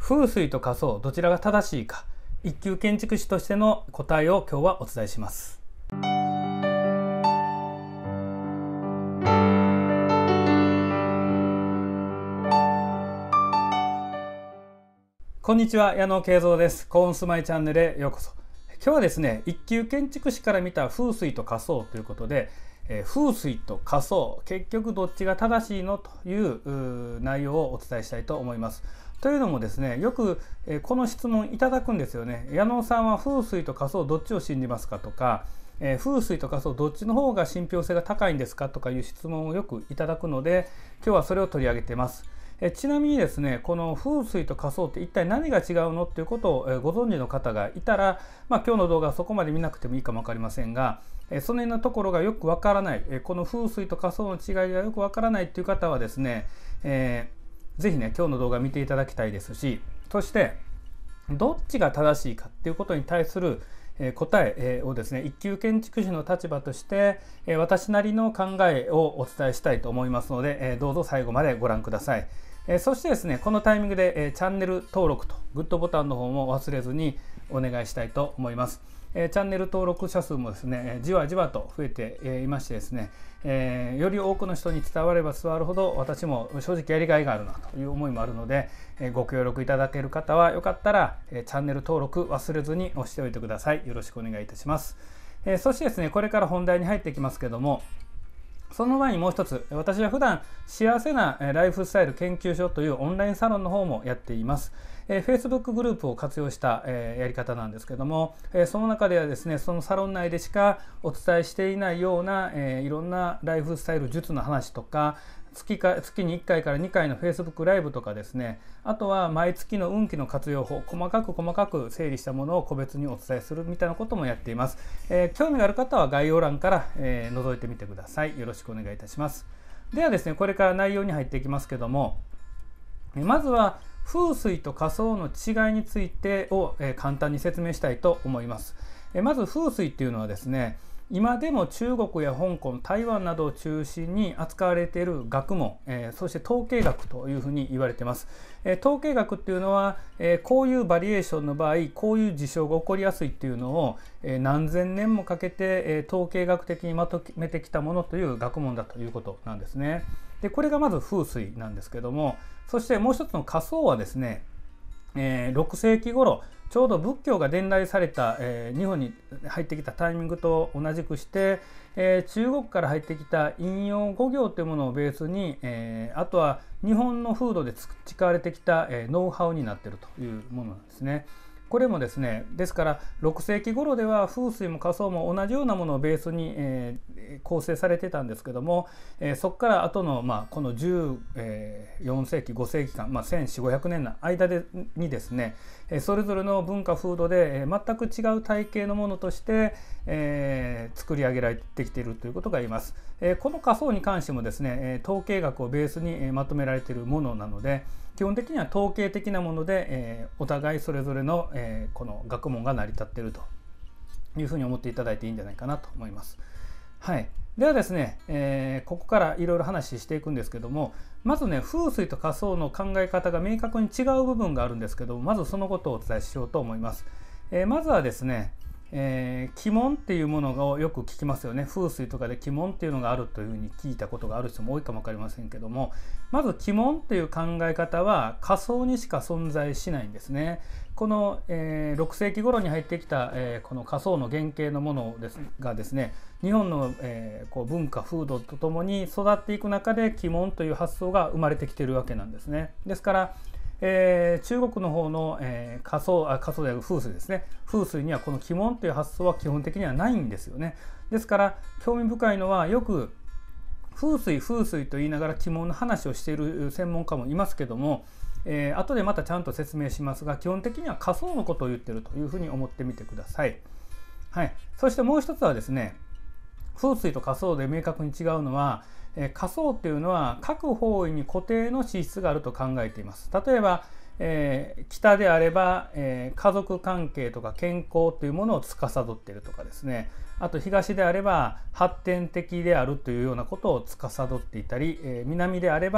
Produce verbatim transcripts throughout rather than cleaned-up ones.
風水と仮想どちらが正しいか、一級建築士としての答えを今日はお伝えします。こんにちは、矢野慶三です。コーンスマイチャンネルへようこそ。今日はですね、一級建築士から見た風水と仮想ということで、えー、風水と仮想、結局どっちが正しいのという内容をお伝えしたいと思います。というのもですね、よく、えー、この質問いただくんですよね。矢野さんは風水と仮想どっちを信じますかとか、えー、風水と仮想どっちの方が信憑性が高いんですかとかいう質問をよくいただくので、今日はそれを取り上げています。えちなみにですね、この風水と仮想って一体何が違うのっていうことをご存知の方がいたら、まあ、今日の動画はそこまで見なくてもいいかも分かりませんが、その辺のところがよく分からない、この風水と仮想の違いがよく分からないっていう方はですね、えー、ぜひね今日の動画見ていただきたいですし、そしてどっちが正しいかっていうことに対する答えをですね、一級建築士の立場として私なりの考えをお伝えしたいと思いますので、どうぞ最後までご覧ください。そしてですね、このタイミングでチャンネル登録とグッドボタンの方も忘れずにお願いしたいと思います。チャンネル登録者数もですね、じわじわと増えていましてですね、より多くの人に伝われば伝わるほど私も正直やりがいがあるなという思いもあるので、ご協力いただける方はよかったらチャンネル登録忘れずに押しておいてください。よろしくお願いいたします。そしてですね、これから本題に入っていきますけども、その前にもう一つ、私は普段幸せなライフスタイル研究所というオンラインサロンの方もやっています。えー、Facebook グループを活用した、えー、やり方なんですけども、えー、その中ではですね、そのサロン内でしかお伝えしていないような、えー、いろんなライフスタイル術の話とか、月か月にいっかいからにかいの Facebook ライブとかですね、あとは毎月の運気の活用法、細かく細かく整理したものを個別にお伝えするみたいなこともやっています。えー、興味がある方は概要欄から、えー、覗いてみてください。よろしくお願いいたします。ではですね、これから内容に入っていきますけども、まずは風水と仮想の違いについてを、えー、簡単に説明したいと思います。えー、まず風水っていうのはですね、今でも中国や香港、台湾などを中心に扱われている学問、えー、そして統計学というふうに言われています。えー、統計学っていうのは、えー、こういうバリエーションの場合、こういう事象が起こりやすいっていうのを、えー、何千年もかけて、えー、統計学的にまとめてきたものという学問だということなんですね。で、これがまず風水なんですけども、そしてもう一つの仮想はですね、えー、ろくせいき頃、ちょうど仏教が伝来された、えー、日本に入ってきたタイミングと同じくして、えー、中国から入ってきた陰陽五行というものをベースに、えー、あとは日本の風土で培われてきた、えー、ノウハウになっているというものなんですね。これもですね、ですからろくせいき頃では風水も仮想も同じようなものをベースに、えー、構成されてたんですけども、えー、そこから後の、まあ、このじゅうよんせいきごせいきかん、まあ、せんよんひゃくごひゃくねんの間でにですね、それぞれの文化風土で全く違う体系のものとして、えー、作り上げられてきているということが言えます。えー、この仮想に関してもですね、統計学をベースにまとめられているものなので、基本的には統計的なもので、えー、お互いそれぞれの、えー、この学問が成り立っているというふうに思っていただいていいんじゃないかなと思います。はい、ではですね、えー、ここからいろいろ話していくんですけども、まずね、風水と仮想の考え方が明確に違う部分があるんですけども、まずそのことをお伝えしようと思います。えー、まずはですね、えー、鬼門っていうものをよく聞きますよね。風水とかで鬼門っていうのがあるというふうに聞いたことがある人も多いかも分かりませんけども、まず鬼門っていう考え方は仮想にしか存在しないんですね。この、えー、ろくせいき頃に入ってきた、えー、この仮想の原型のものですがですね、日本の、えー、こう文化風土とともに育っていく中で鬼門という発想が生まれてきているわけなんですね。ですからえー、中国の方の、えー、仮想あ仮想である風水ですね、風水にはこの鬼門という発想は基本的にはないんですよね。ですから興味深いのは、よく風水風水と言いながら鬼門の話をしている専門家もいますけども、えー、後でまたちゃんと説明しますが、基本的には仮想のことを言っているというふうに思ってみてください。はい、そしてもう一つはですね、風水と仮想で明確に違うのは、えー、仮想っていうのは各方位に固定の資質があると考えています。例えば、えー、北であれば、えー、家族関係とか健康というものを司っているとかですね、あと東であれば発展的であるというようなことを司っていたり、えー、南であれば、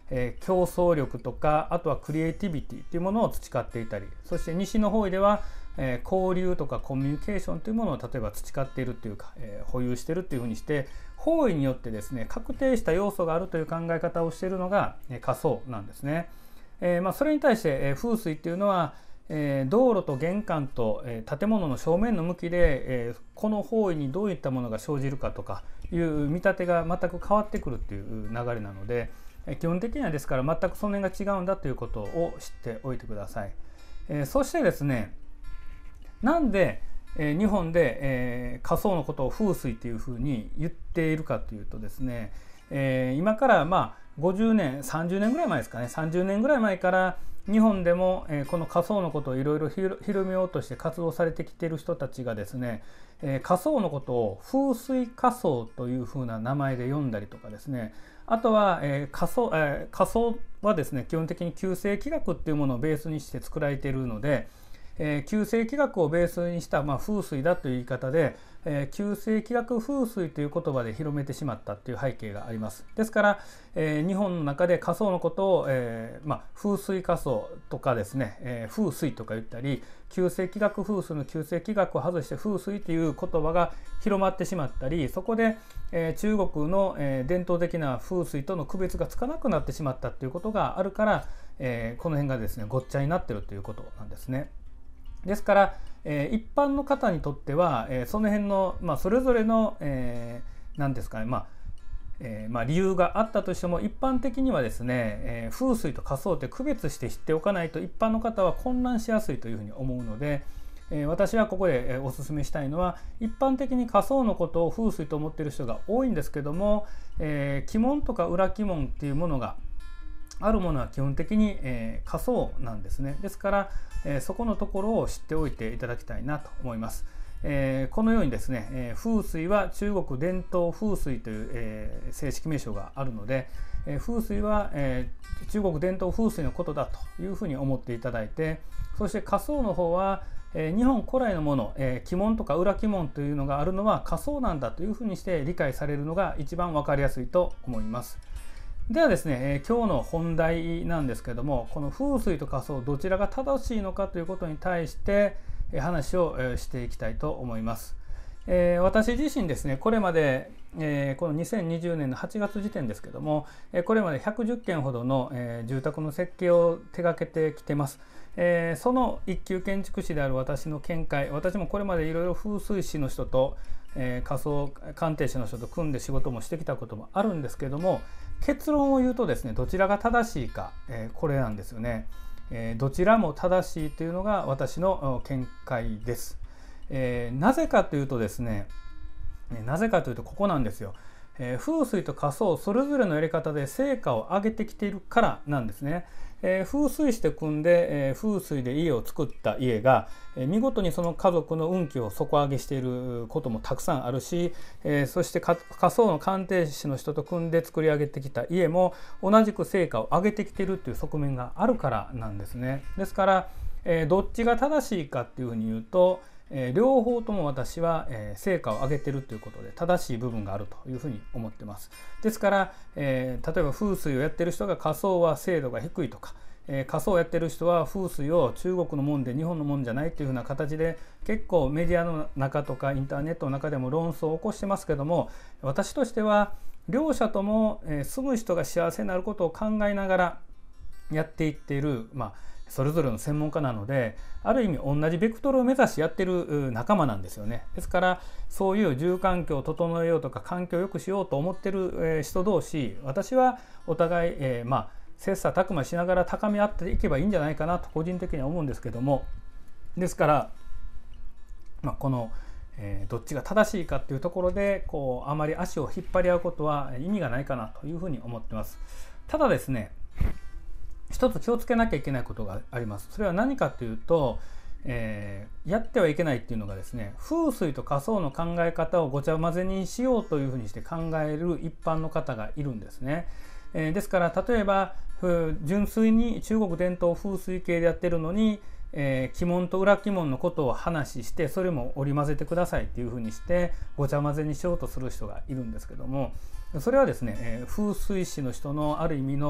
えー、競争力とか、あとはクリエイティビティというものを培っていたり、そして西の方では、えー、交流とかコミュニケーションというものを例えば培っているというか、えー、保有しているというふうにして、方位によってですね確定した要素があるという考え方をしているのが、えー、家相なんですね。えーまあ、それに対して、えー、風水っていうのは、えー、道路と玄関と、えー、建物の正面の向きで、えー、この方位にどういったものが生じるかとかいう見立てが全く変わってくるっていう流れなので、えー、基本的にはですから全くその辺が違うんだということを知っておいてください。えー、そしてですね、なんで、えー、日本で、えー、家相のことを風水というふうに言っているかというとですね、えー、今からまあごじゅうねんさんじゅうねんぐらい前ですかね、さんじゅうねんぐらい前から日本でも、えー、この家相のことをいろいろ広めようとして活動されてきている人たちがですね、えー、家相のことを風水家相というふうな名前で呼んだりとかですね、あとは、えー、家相、えー、家相はですね基本的に旧世紀学っていうものをベースにして作られているので、えー、旧世紀学をベースにした、まあ、風水だという言い方で、えー、旧世紀学風水という言葉で広めてしまったという背景があります。ですから、えー、日本の中で家相のことを、えーまあ、風水家相とかですね、えー、風水とか言ったり、旧世紀学風水の旧世紀学を外して風水という言葉が広まってしまったり、そこで、えー、中国の、えー、伝統的な風水との区別がつかなくなってしまったということがあるから、えー、この辺がですねごっちゃになっているということなんですね。ですから、えー、一般の方にとっては、えー、その辺の、まあ、それぞれの、えー、何ですかね、まあえーまあ、理由があったとしても、一般的にはですね、えー、風水と家相って区別して知っておかないと一般の方は混乱しやすいというふうに思うので、えー、私はここで、えー、お勧めしたいのは、一般的に家相のことを風水と思っている人が多いんですけども、えー、鬼門とか裏鬼門っていうものがあるものは基本的に、えー、家相なんですね。ですから、えー、そこのところを知っておいていただきたいなと思います。えー、このようにですね、えー、風水は中国伝統風水という、えー、正式名称があるので、えー、風水は、えー、中国伝統風水のことだというふうに思っていただいて、そして家相の方は、えー、日本古来のもの、えー、鬼門とか裏鬼門というのがあるのは家相なんだというふうにして理解されるのが一番分かりやすいと思います。ではですね、えー、今日の本題なんですけども、この風水と家相どちらが正しいのかということに対して、えー、話を、えー、していきたいと思います。えー、私自身ですね、これまで、えー、このにせんにじゅうねんのはちがつ時点ですけども、えー、これまでひゃくじゅっけんほどの、えー、住宅の設計を手掛けてきてます。えー、その一級建築士である私の見解、私もこれまでいろいろ風水師の人と、えー、家相鑑定士の人と組んで仕事もしてきたこともあるんですけども、結論を言うとですね、どちらが正しいか、えー、これなんですよね。えー、どちらも正しいというのが私の見解です。えー、なぜかというとですね、なぜかというとここなんですよ。えー、風水と家相それぞれのやり方で成果を上げてきているからなんですね。えー、風水師で組んで、えー、風水で家を作った家が、えー、見事にその家族の運気を底上げしていることもたくさんあるし、えー、そして家相の鑑定士の人と組んで作り上げてきた家も同じく成果を上げてきているという側面があるからなんですね。ですから、えー、どっちが正しいかっていうふうに言うと、えー、両方とも私は、えー、成果を上げているということで正しい部分があるというふうに思ってます。ですから、えー、例えば風水をやってる人が家相は精度が低いとか、えー、家相をやってる人は風水を中国のもんで日本のもんじゃないというふうな形で結構メディアの中とかインターネットの中でも論争を起こしてますけども、私としては両者とも、えー、住む人が幸せになることを考えながらやっていっている、まあそれぞれの専門家なので、ある意味同じベクトルを目指してやってる仲間なんですよね。ですからそういう住環境を整えようとか環境を良くしようと思ってる人同士、私はお互い、えー、まあ切磋琢磨しながら高め合っていけばいいんじゃないかなと個人的には思うんですけども、ですから、まあ、この、えー、どっちが正しいかっていうところでこうあまり足を引っ張り合うことは意味がないかなというふうに思ってます。ただですね、一つ気をつけなきゃいけないことがあります。それは何かというと、えー、やってはいけないっていうのがですね、風水と家相の考え方をごちゃ混ぜにしようというふうにして考える一般の方がいるんですね。えー、ですから例えば純粋に中国伝統風水系でやってるのに、えー、鬼門と裏鬼門のことを話して、それも織り交ぜてくださいっていうふうにしてごちゃ混ぜにしようとする人がいるんですけども、それはですね、えー、風水師の人のある意味の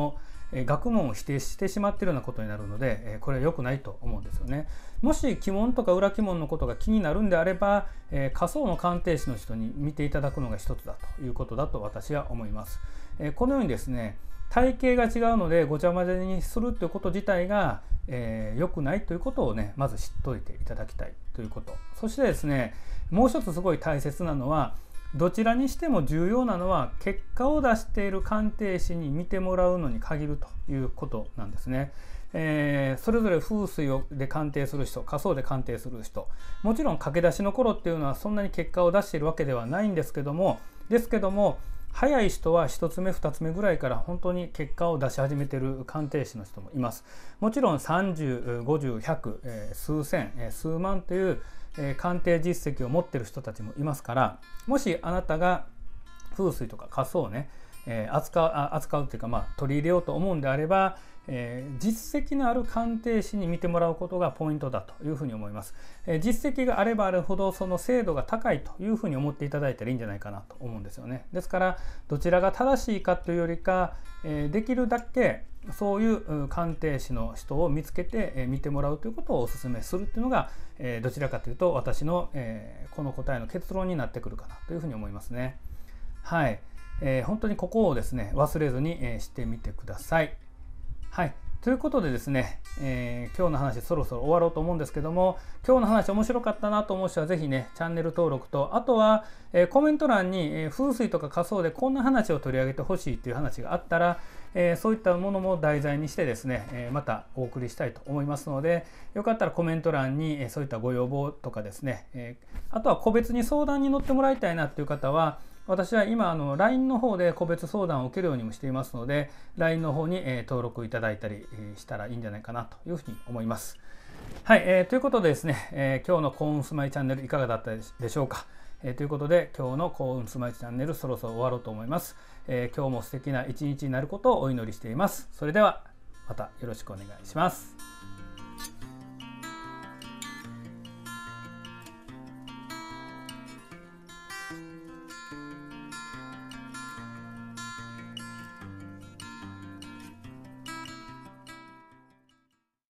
えー、学問を否定してしまっているようなことになるので、えー、これは良くないと思うんですよね。もし鬼門とか裏鬼門のことが気になるんであれば、えー、家相の鑑定士の人に見ていただくのが一つだということだと私は思います。えー、このようにですね、体型が違うのでごちゃ混ぜにするということ自体が、えー、良くないということをね、まず知っておいていただきたいということ。そしてですね、もう一つすごい大切なのは、どちらにしても重要なのは結果を出している鑑定士に見てもらうのに限るということなんですね。えー、それぞれ風水で鑑定する人、家相で鑑定する人、もちろん駆け出しの頃っていうのはそんなに結果を出しているわけではないんですけどもですけども早い人はひとつめふたつめぐらいから本当に結果を出し始めている鑑定士の人もいます。もちろんさんじゅう、ごじゅう、ひゃく、えー、数千、えー、数万というえー、鑑定実績を持っている人たちもいますから、もしあなたが風水とか家相をね、えー、扱う扱うっていうか、まあ、取り入れようと思うんであれば、えー、実績のある鑑定士に見てもらうことがポイントだというふうに思います。えー、実績があればあるほどその精度が高いというふうに思っていただいたらいいんじゃないかなと思うんですよね。ですからどちらが正しいかというよりか、えー、できるだけそういう鑑定士の人を見つけて見てもらうということをお勧めするっていうのがどちらかというと私のこの答えの結論になってくるかなというふうに思いますね。はい、えー、本当にここをですね忘れずにしてみてください。はい、ということでですね、えー、今日の話そろそろ終わろうと思うんですけども、今日の話面白かったなと思う人はぜひねチャンネル登録と、あとは、えー、コメント欄に、えー、風水とか家相でこんな話を取り上げてほしいっていう話があったら、えー、そういったものも題材にしてですね、えー、またお送りしたいと思いますので、よかったらコメント欄に、えー、そういったご要望とかですね、えー、あとは個別に相談に乗ってもらいたいなっていう方は、私は今あの ライン の方で個別相談を受けるようにもしていますので、 ライン の方に、えー、登録いただいたりしたらいいんじゃないかなというふうに思います。はい、えー、ということでですね、えー、今日の幸運スマイチャンネルいかがだったでしょうか。えー、ということで今日の幸運スマイチャンネルそろそろ終わろうと思います。えー、今日も素敵な一日になることをお祈りしています。それではまたよろしくお願いします。